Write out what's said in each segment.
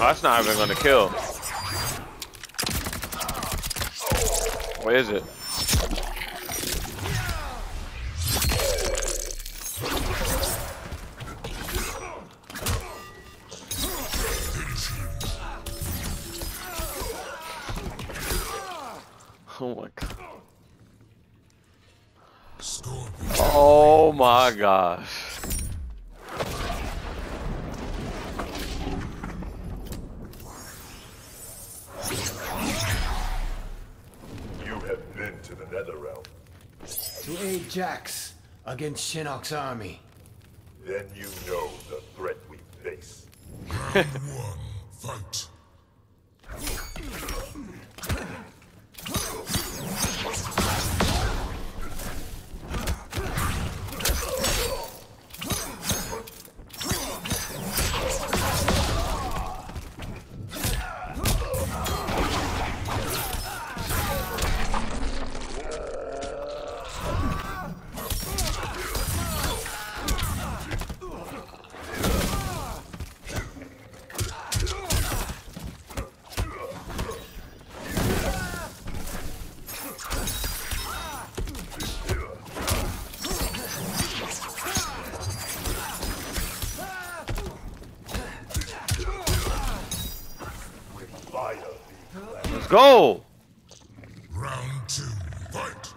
that's not even gonna kill. What is it? Oh my god. Oh my gosh. You have been to the Netherrealm. To aid Jax against Shinnok's army. Then you know the threat we face. Round one, fight. Let's go! Round two, fight.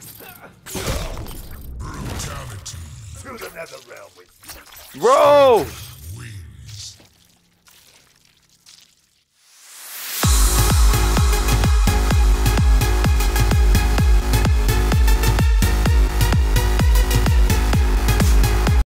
Bro!